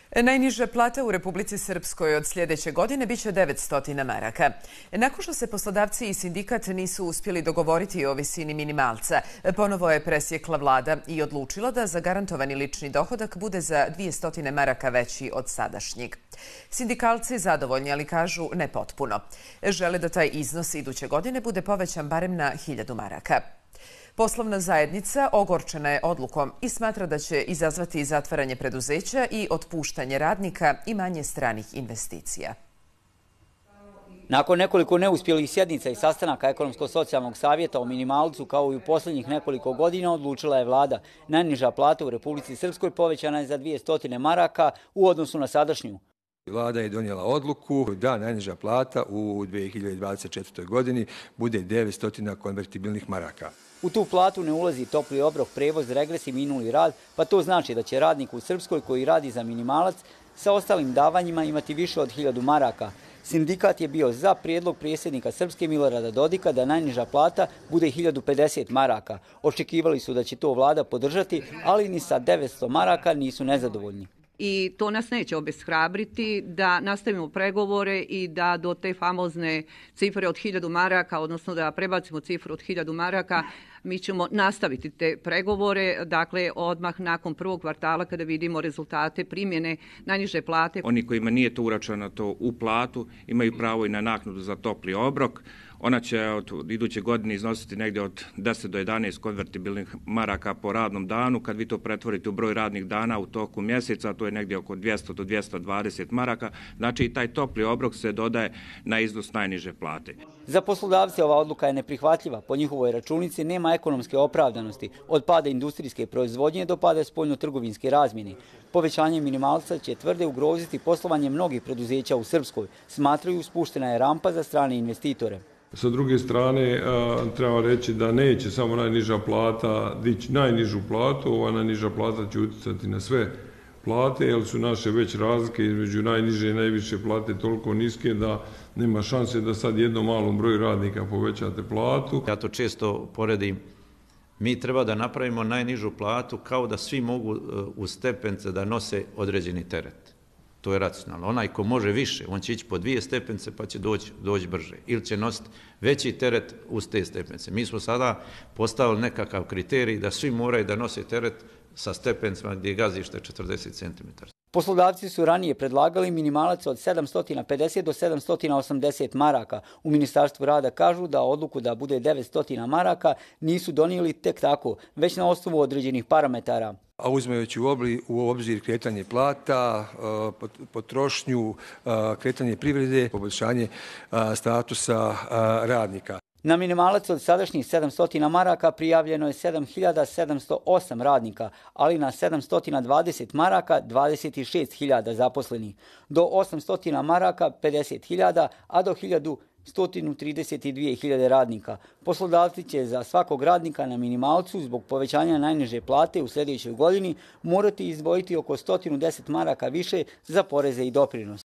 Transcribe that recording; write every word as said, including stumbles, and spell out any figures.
Najniža plata u Republici Srpskoj od sljedeće godine biće devetsto maraka. Nakon što se poslodavci i sindikat nisu uspjeli dogovoriti o visini minimalca, ponovo je presjekla vlada i odlučila da zagarantovani lični dohodak bude za dvjesto maraka veći od sadašnjeg. Sindikalci zadovoljni, ali kažu ne potpuno. Žele da taj iznos iduće godine bude povećan barem na hiljadu maraka. Poslovna zajednica ogorčena je odlukom i smatra da će izazvati zatvaranje preduzeća i otpuštanje radnika i manje stranih investicija. Nakon nekoliko neuspjelih sjednica i sastanaka Ekonomsko-socijalnog savjeta o minimalcu, kao i u posljednjih nekoliko godina, odlučila je vlada. Najniža plata u Republici Srpskoj povećana je za dvjesto maraka u odnosu na sadašnju. Vlada je donijela odluku da najniža plata u dvije hiljade dvadeset četvrtoj godini bude devetsto konvertibilnih maraka. U tu platu ne ulazi topli obrok, prevoz, regres i minuli rad, pa to znači da će radnik u Srpskoj koji radi za minimalac sa ostalim davanjima imati više od hiljadu maraka. Sindikat je bio za prijedlog predsjednika Srpske Milorada Dodika da najniža plata bude hiljadu pedeset maraka. Očekivali su da će to vlada podržati, ali ni sa devetsto maraka nisu nezadovoljni. I to nas neće obeshrabriti da nastavimo pregovore i da do te famozne cifre od hiljadu maraka, odnosno da prebacimo cifru od hiljadu maraka, mi ćemo nastaviti te pregovore, dakle odmah nakon prvog kvartala kada vidimo rezultate primjene najniže plate. Oni kojima nije to uračunano to u platu imaju pravo i na naknadu za topli obrok. Ona će od iduće godine iznositi negdje od deset do jedanaest konvertibilnih maraka po radnom danu. Kad vi to pretvorite u broj radnih dana u toku mjeseca, to je negdje oko dvjesto do dvjesto dvadeset maraka. Znači i taj topli obrok se dodaje na iznos najniže plate. Za poslodavce ova odluka je neprihvatljiva. Po njihovoj računici nema ekonomske opravdanosti. Od pada industrijske proizvodnje do pada spoljno-trgovinske razmjene. Povećanje minimalca će, tvrde, ugroziti poslovanje mnogih preduzeća u Srpskoj. Smatraju, spuštena je rampa za strane investitore. Sa druge strane, treba reći da neće samo najniža plata dići najnižu platu, ova najniža plata će utjecati na sve plate, jer su naše već razlike između najniže i najviše plate toliko niske da nema šanse da sad jednom malom broju radnika povećate platu. Ja to često poredim, mi treba da napravimo najnižu platu kao da svi mogu u stepence da nose određeni teret. To je racionalno. Onaj ko može više, on će ići po dvije stepence pa će doći, doći brže. Ili će nositi veći teret uz te stepence. Mi smo sada postavili nekakav kriterij da svi moraju da nose teret sa stepencima gdje je gazište četrdeset centimetara. Poslodavci su ranije predlagali minimalac od sedamsto pedeset do sedamsto osamdeset maraka. U Ministarstvu rada kažu da odluku da bude devetsto maraka nisu donijeli tek tako, već na osnovu određenih parametara. A uzmajući u obzir kretanje plata, potrošnju, kretanje privrede, poboljšanje statusa radnika. Na minimalac od sadašnjih sedamsto maraka prijavljeno je sedam hiljada sedamsto osam radnika, ali na sedamsto dvadeset maraka dvadeset šest hiljada zaposlenih, do osamsto maraka pedeset hiljada, a do hiljadu sto trideset dvije hiljade radnika. Poslodavci će za svakog radnika na minimalcu zbog povećanja najniže plate u sljedećoj godini morati izdvojiti oko sto deset maraka više za poreze i doprinos.